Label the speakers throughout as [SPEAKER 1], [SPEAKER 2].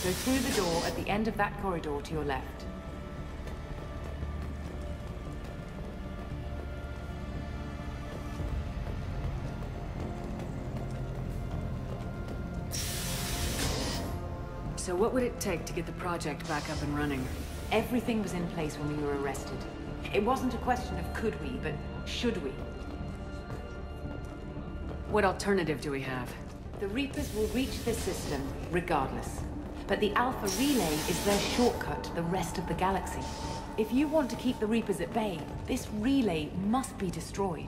[SPEAKER 1] Go through the door at the end of that corridor to your left.
[SPEAKER 2] So what would it take to get the project back up and running?
[SPEAKER 1] Everything was in place when we were arrested. It wasn't a question of could we, but should we.
[SPEAKER 2] What alternative do we have?
[SPEAKER 1] The Reapers will reach this system regardless. But the Alpha Relay is their shortcut to the rest of the galaxy. If you want to keep the Reapers at bay, this relay must be destroyed.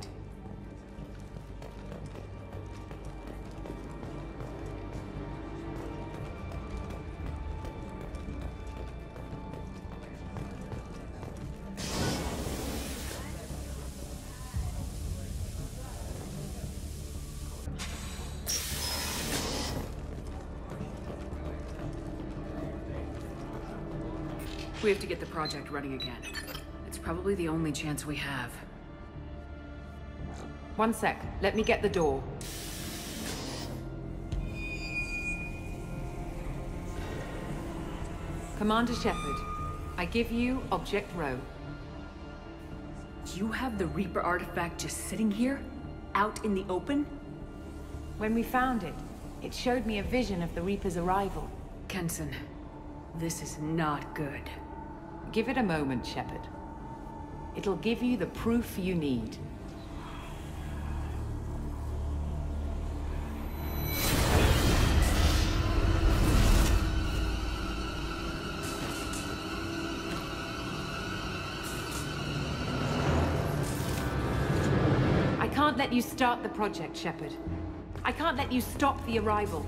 [SPEAKER 2] We have to get the project running again. It's probably the only chance we have.
[SPEAKER 1] One sec. Let me get the door. Commander Shepard, I give you Object Row.
[SPEAKER 2] You have the Reaper artifact just sitting here? Out in the open?
[SPEAKER 1] When we found it, it showed me a vision of the Reaper's arrival.
[SPEAKER 2] Kenson, this is not good.
[SPEAKER 1] Give it a moment, Shepard. It'll give you the proof you need. I can't let you start the project, Shepard. I can't let you stop the arrival.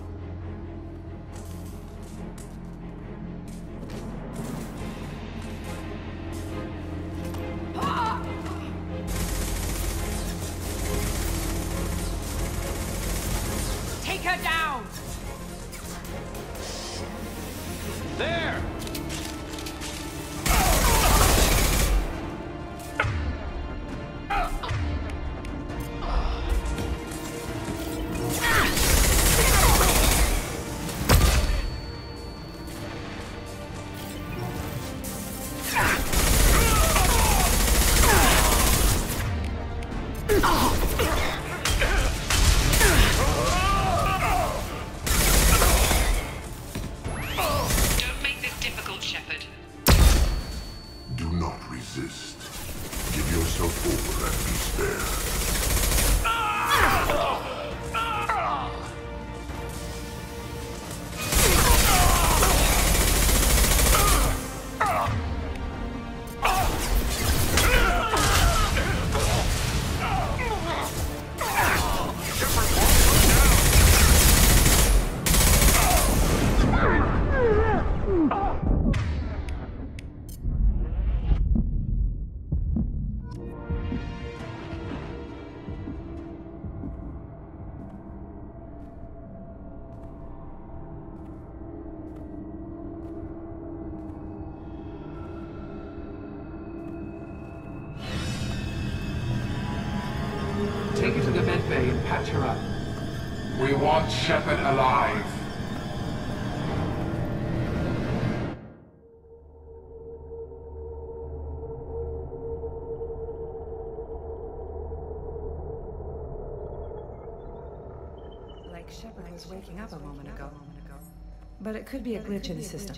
[SPEAKER 1] Take her down!
[SPEAKER 3] There!
[SPEAKER 4] Take her to the med bay and patch her up. We want Shepard alive.
[SPEAKER 5] Like Shepard was waking up a moment ago. But it could be a glitch in the system.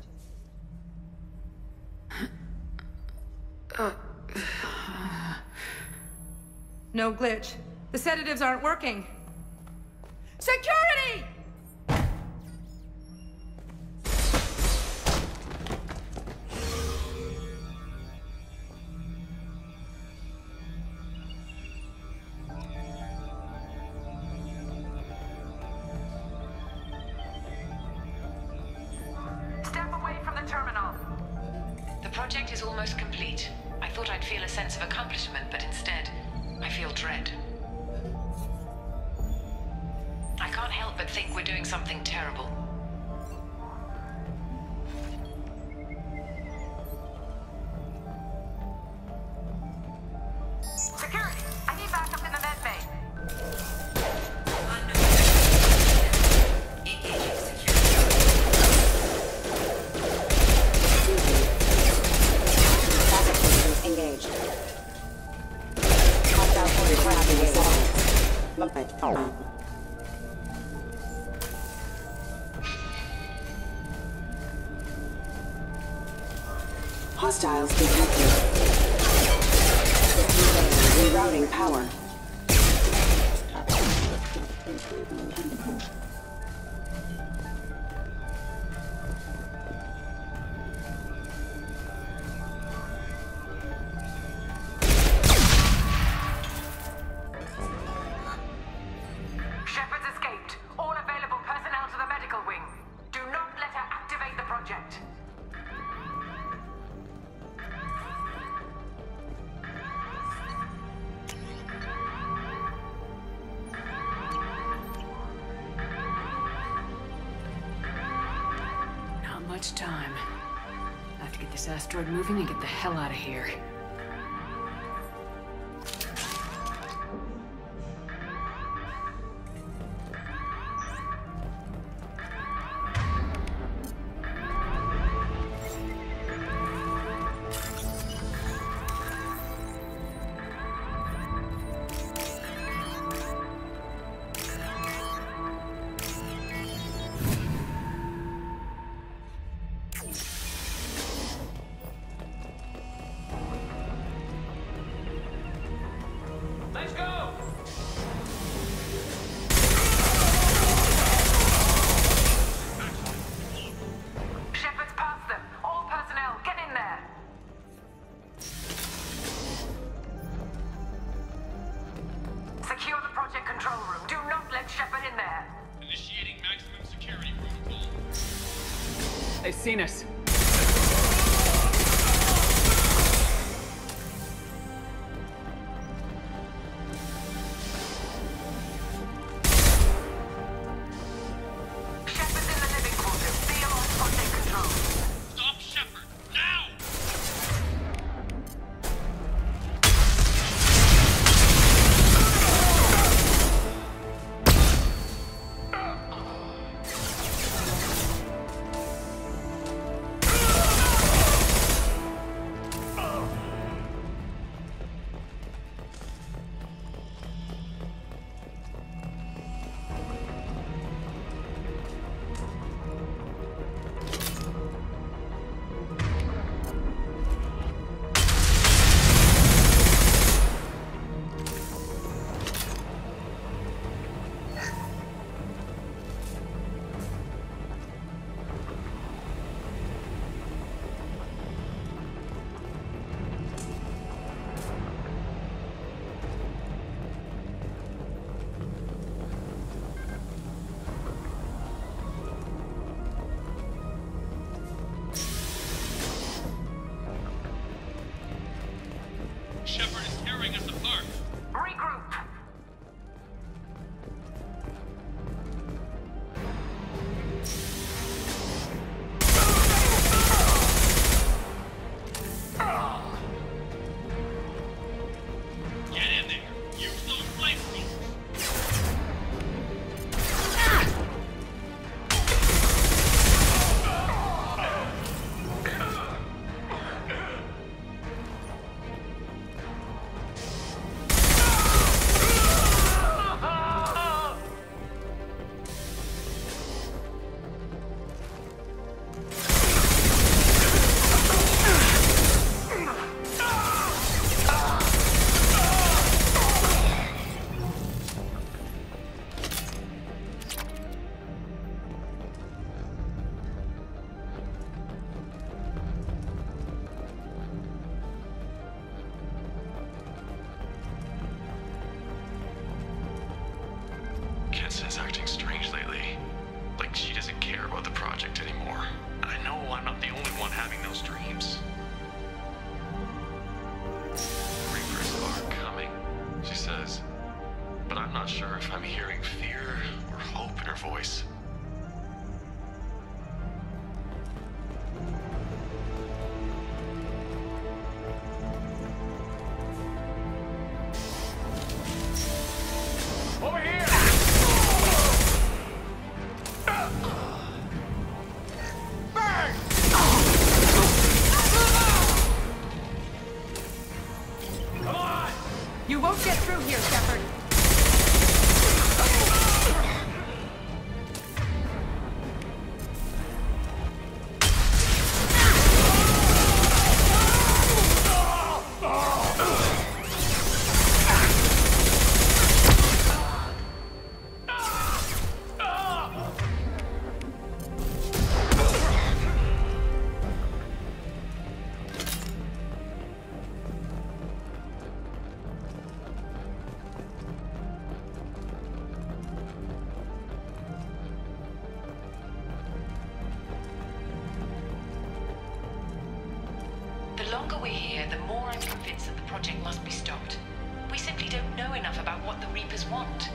[SPEAKER 5] No glitch. The sedatives aren't working. Security!
[SPEAKER 6] Step away from the terminal.
[SPEAKER 7] The project is almost complete. I thought I'd feel a sense of accomplishment, but instead, I feel dread. I can't help but think we're doing something terrible.
[SPEAKER 6] Security, I need backup in the med bay.
[SPEAKER 7] Engaging security.
[SPEAKER 8] Hostiles detected. Rerouting power.
[SPEAKER 6] Shepard's escaped. All available personnel to the medical wing. Do not let her activate the project.
[SPEAKER 2] Not much time. I have to get this asteroid moving and get the hell out of here.
[SPEAKER 3] Let's go!
[SPEAKER 6] Shepard's past them. All personnel, get in there. Secure the project control room. Do not let Shepard in there.
[SPEAKER 3] Initiating maximum security protocol.
[SPEAKER 2] They've seen us.
[SPEAKER 6] Shepard's in the living quarters. Be on project control.
[SPEAKER 3] Stop Shepard! Now! Shepard is tearing us apart.
[SPEAKER 6] Regroup.
[SPEAKER 3] Get in there. Use those flamethrowers.
[SPEAKER 9] Ken's acting strange lately. Like she doesn't care about the project anymore. And I know I'm not the only one having those dreams. Reapers are coming, she says. But I'm not sure if I'm hearing fear or hope in her voice.
[SPEAKER 3] Over here! Burn! Come on!
[SPEAKER 1] You won't get through here, Shepard.
[SPEAKER 7] longer we're here, the more I'm convinced that the project must be stopped. We simply don't know enough about what the Reapers want.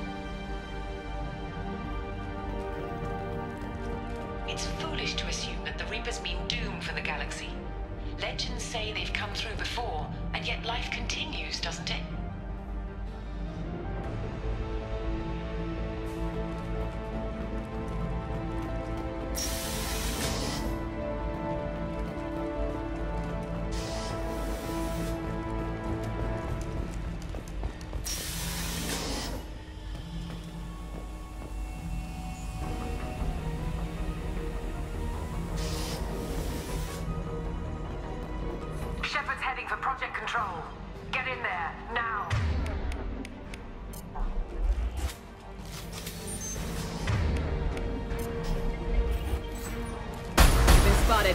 [SPEAKER 7] It's foolish to assume that the Reapers mean doom for the galaxy. Legends say they've come through before, and yet life continues, doesn't it?
[SPEAKER 6] Shepard's heading for Project Control. Get in there, now!
[SPEAKER 2] Been spotted.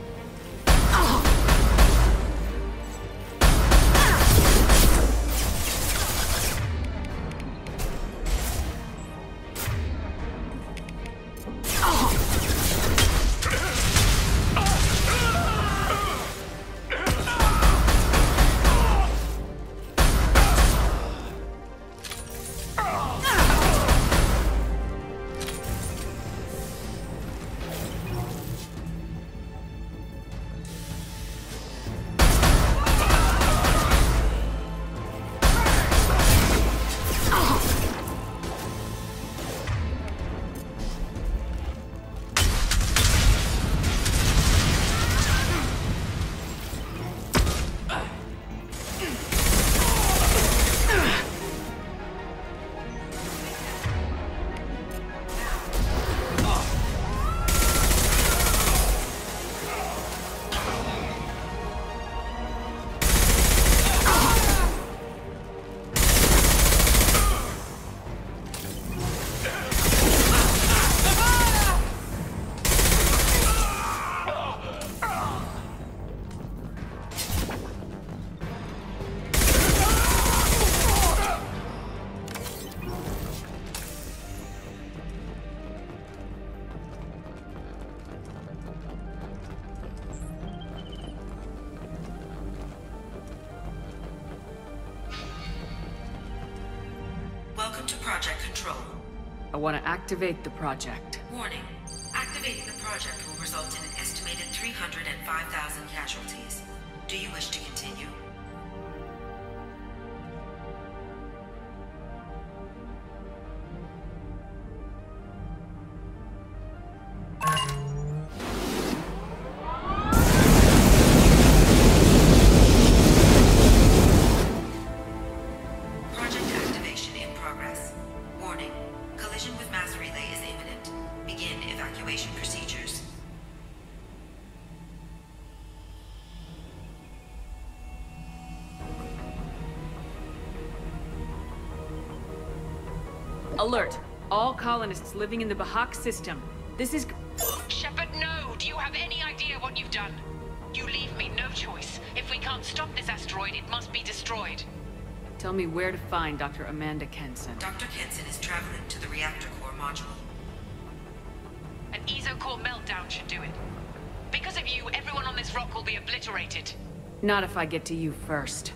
[SPEAKER 10] Welcome to Project Control.
[SPEAKER 2] I want to activate the project.
[SPEAKER 10] Warning. Activating the project will result in an estimated 305,000 casualties. Do you wish to continue? Project activation in progress. Warning. Collision with mass relay is imminent. Begin evacuation procedures.
[SPEAKER 2] Alert! All colonists living in the Bahak system. This is...
[SPEAKER 7] Shepard, no! Do you have any idea what you've done? You leave me no choice. If we can't stop this asteroid, it must be destroyed.
[SPEAKER 2] Tell me where to find Dr. Amanda Kenson.
[SPEAKER 10] Dr. Kenson is traveling to the reactor core module.
[SPEAKER 7] An ESO-core meltdown should do it. Because of you, everyone on this rock will be obliterated.
[SPEAKER 2] Not if I get to you first.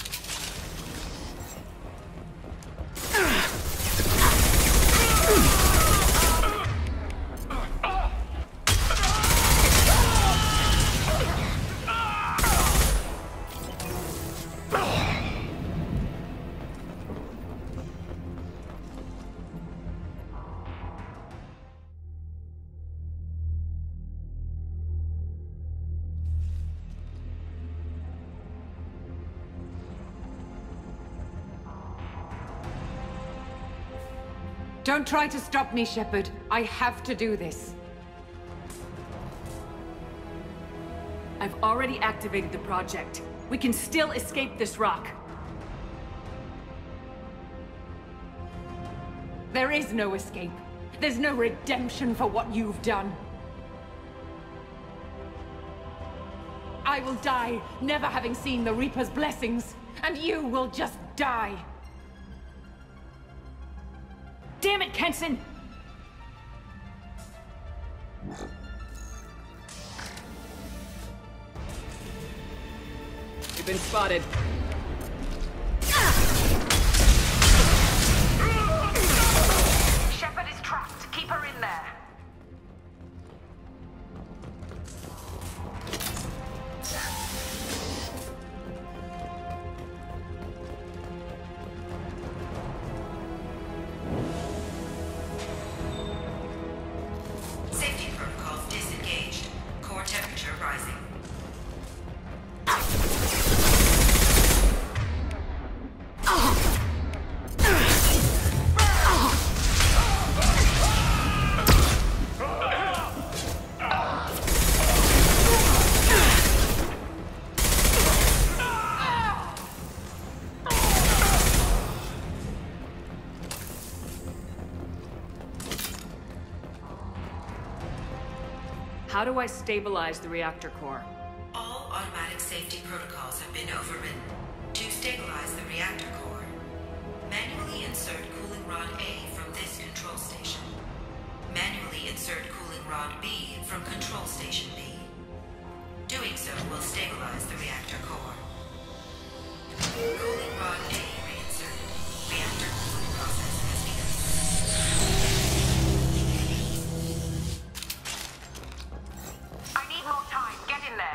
[SPEAKER 1] Don't try to stop me, Shepard. I have to do this.
[SPEAKER 2] I've already activated the project. We can still escape this rock.
[SPEAKER 1] There is no escape. There's no redemption for what you've done. I will die, never having seen the Reaper's blessings, and you will just die.
[SPEAKER 2] Damn it, Kenson! been spotted.
[SPEAKER 6] Shepard is trapped. Keep her in there.
[SPEAKER 10] Safety protocols disengaged. Core temperature rising.
[SPEAKER 2] How do I stabilize the reactor core?
[SPEAKER 10] All automatic safety protocols have been overridden. To stabilize the reactor core, manually insert cooling rod A from this control station. Manually insert cooling rod B from control station B. Doing so will stabilize the reactor core. Cooling rod A reinserted. Reactor cooling process has begun.
[SPEAKER 6] I need more time. Get in there.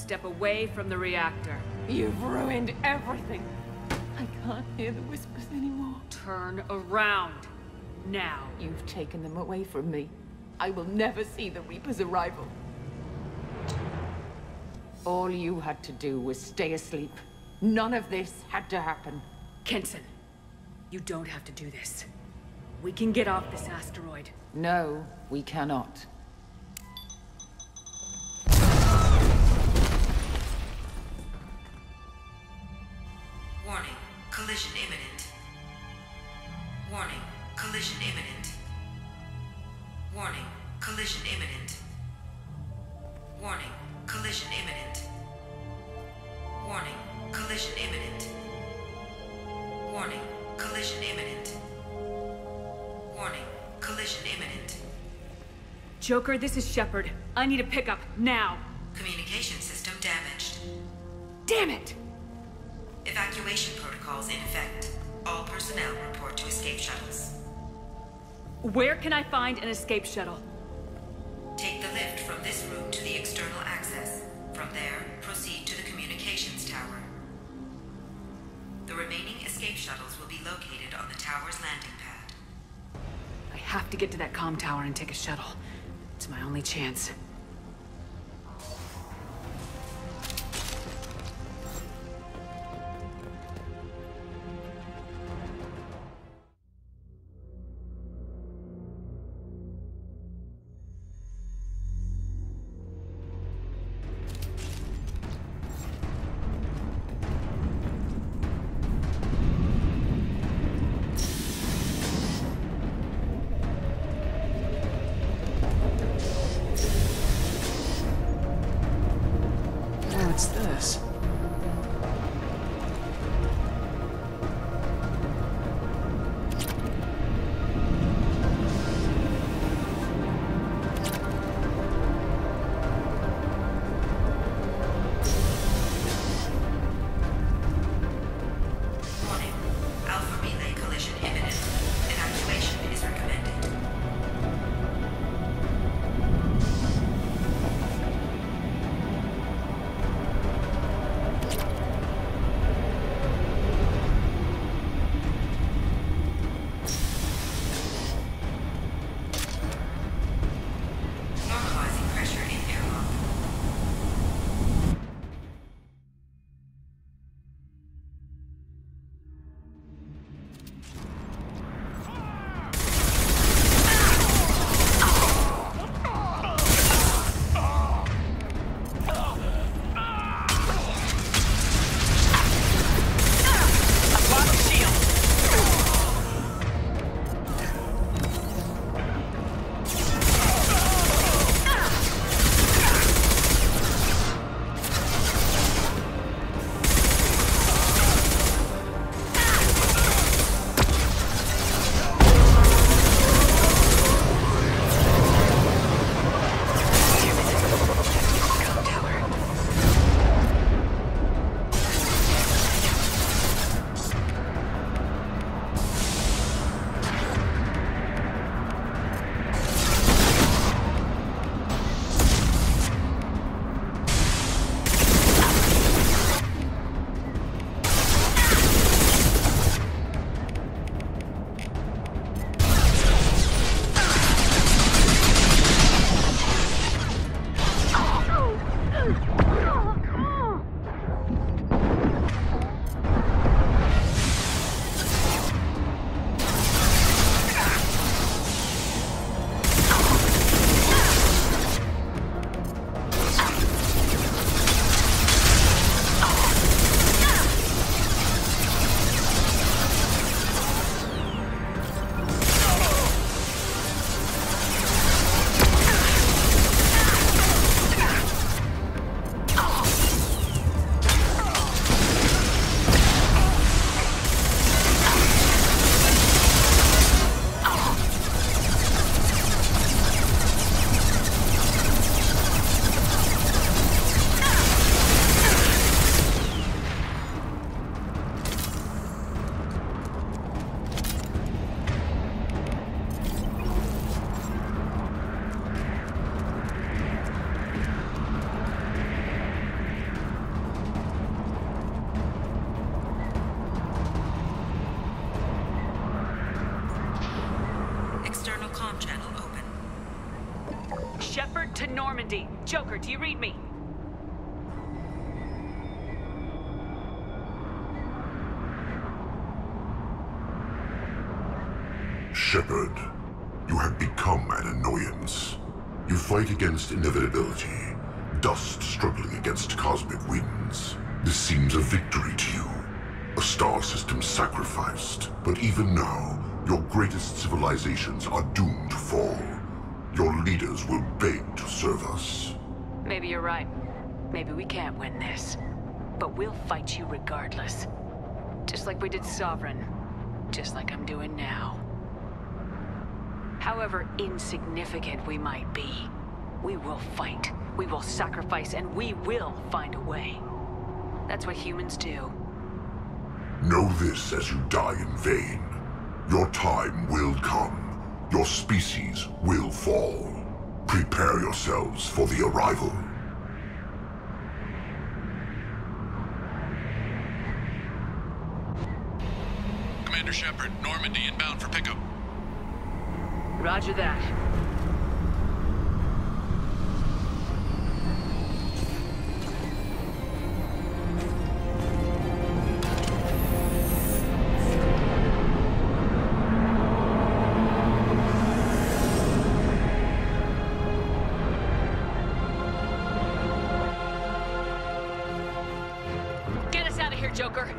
[SPEAKER 2] step away from the reactor.
[SPEAKER 1] You've ruined everything. I can't hear the whispers anymore.
[SPEAKER 2] Turn around. Now.
[SPEAKER 1] You've taken them away from me. I will never see the Reaper's arrival. All you had to do was stay asleep. None of this had to happen.
[SPEAKER 2] Kenson, you don't have to do this. We can get off this asteroid.
[SPEAKER 1] No, we cannot.
[SPEAKER 10] Warning, collision imminent. Warning, collision imminent. Warning, collision imminent. Warning, collision imminent. Warning, collision imminent. Warning, collision imminent. Warning, collision imminent.
[SPEAKER 2] Joker, this is Shepard. I need a pickup, now.
[SPEAKER 10] Communication system damaged.
[SPEAKER 2] Damn it!
[SPEAKER 10] Evacuation protocols in effect. All personnel report to escape shuttles.
[SPEAKER 2] Where can I find an escape shuttle?
[SPEAKER 10] Take the lift from this room to the external access. From there, proceed to the communications tower. The remaining escape shuttles will be located on the tower's landing pad.
[SPEAKER 2] I have to get to that comm tower and take a shuttle. It's my only chance. Shepard to Normandy. Joker, do you read me?
[SPEAKER 11] Shepard, you have become an annoyance. You fight against inevitability, dust struggling against cosmic winds. This seems a victory to you. A star system sacrificed. But even now, your greatest civilizations are doomed to fall. Your leaders will beg to serve us.
[SPEAKER 2] Maybe you're right. Maybe we can't win this. But we'll fight you regardless. Just like we did Sovereign. Just like I'm doing now. However insignificant we might be, we will fight, we will sacrifice, and we will find a way. That's what humans do.
[SPEAKER 11] Know this as you die in vain. Your time will come. Your species will fall. Prepare yourselves for the arrival.
[SPEAKER 9] Commander Shepard, Normandy inbound for pickup.
[SPEAKER 2] Roger that. Get us out of here, Joker.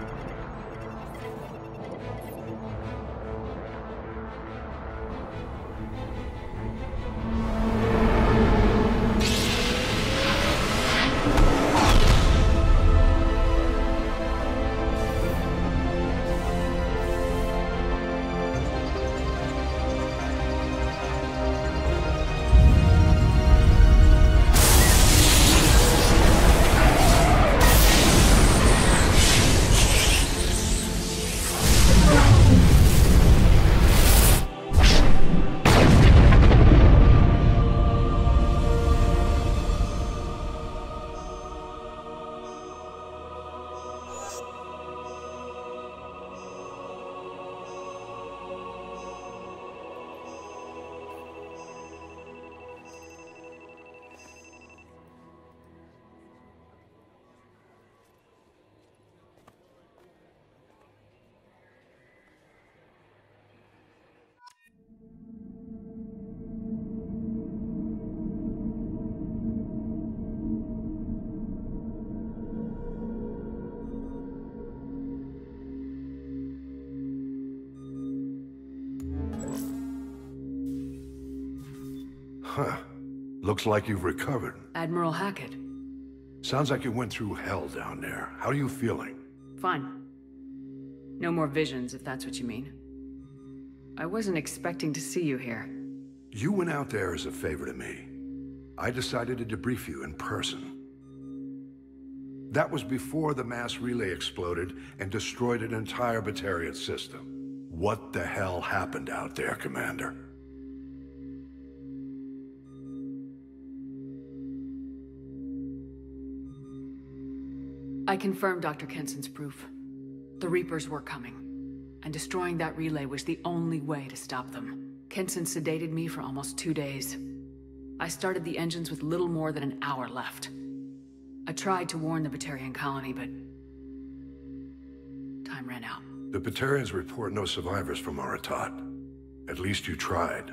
[SPEAKER 12] Huh. Looks like you've recovered.
[SPEAKER 2] Admiral Hackett.
[SPEAKER 12] Sounds like you went through hell down there. How are you feeling?
[SPEAKER 2] Fine. No more visions, if that's what you mean. I wasn't expecting to see you here.
[SPEAKER 12] You went out there as a favor to me. I decided to debrief you in person. That was before the mass relay exploded and destroyed an entire Batarian system. What the hell happened out there, Commander?
[SPEAKER 2] I confirmed Dr. Kenson's proof. The Reapers were coming, and destroying that relay was the only way to stop them. Kenson sedated me for almost 2 days. I started the engines with little more than an hour left. I tried to warn the Batarian colony, but time ran out.
[SPEAKER 12] The Batarians report no survivors from Aratat. At least you tried.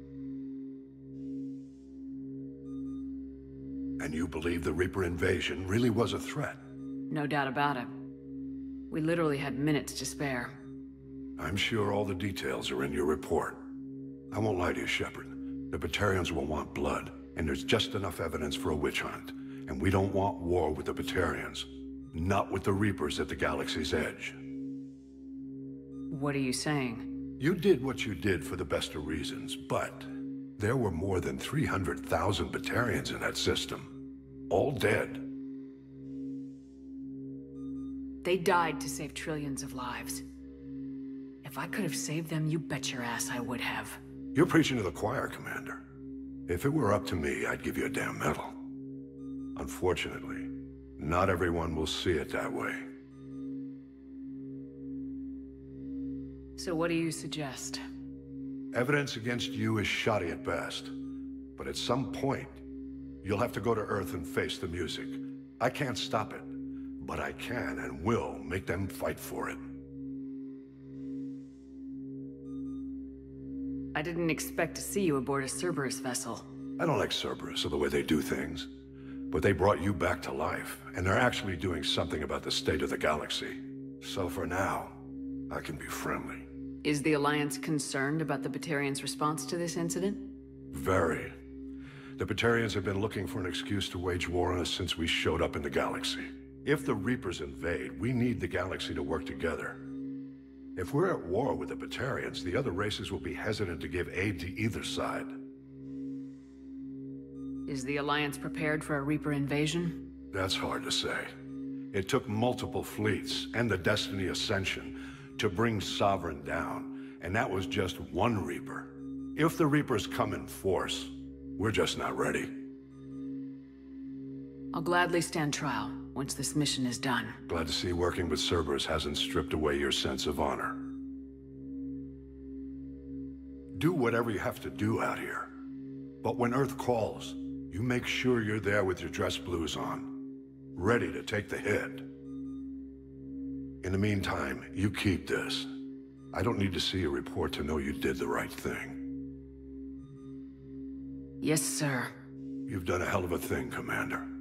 [SPEAKER 12] And you believe the Reaper invasion really was a threat?
[SPEAKER 2] No doubt about it. We literally had minutes to spare.
[SPEAKER 12] I'm sure all the details are in your report. I won't lie to you, Shepard. The Batarians will want blood, and there's just enough evidence for a witch hunt. And we don't want war with the Batarians. Not with the Reapers at the galaxy's edge.
[SPEAKER 2] What are you saying?
[SPEAKER 12] You did what you did for the best of reasons, but there were more than 300,000 Batarians in that system. All dead.
[SPEAKER 2] They died to save trillions of lives. If I could have saved them, you bet your ass I would have.
[SPEAKER 12] You're preaching to the choir, Commander. If it were up to me, I'd give you a damn medal. Unfortunately, not everyone will see it that way.
[SPEAKER 2] So what do you suggest?
[SPEAKER 12] Evidence against you is shoddy at best. But at some point, you'll have to go to Earth and face the music. I can't stop it, but I can and will make them fight for it.
[SPEAKER 2] I didn't expect to see you aboard a Cerberus vessel.
[SPEAKER 12] I don't like Cerberus or the way they do things. But they brought you back to life, and they're actually doing something about the state of the galaxy. So for now, I can be friendly.
[SPEAKER 2] Is the Alliance concerned about the Batarians' response to this incident?
[SPEAKER 12] Very. The Batarians have been looking for an excuse to wage war on us since we showed up in the galaxy. If the Reapers invade, we need the galaxy to work together. If we're at war with the Batarians, the other races will be hesitant to give aid to either side.
[SPEAKER 2] Is the Alliance prepared for a Reaper invasion?
[SPEAKER 12] That's hard to say. It took multiple fleets and the Destiny Ascension to bring Sovereign down, and that was just one Reaper. If the Reapers come in force, we're just not ready.
[SPEAKER 2] I'll gladly stand trial once this mission is done.
[SPEAKER 12] Glad to see working with Cerberus hasn't stripped away your sense of honor. Do whatever you have to do out here. But when Earth calls, you make sure you're there with your dress blues on, ready to take the hit. In the meantime, you keep this. I don't need to see a report to know you did the right thing.
[SPEAKER 2] Yes, sir.
[SPEAKER 12] You've done a hell of a thing, Commander.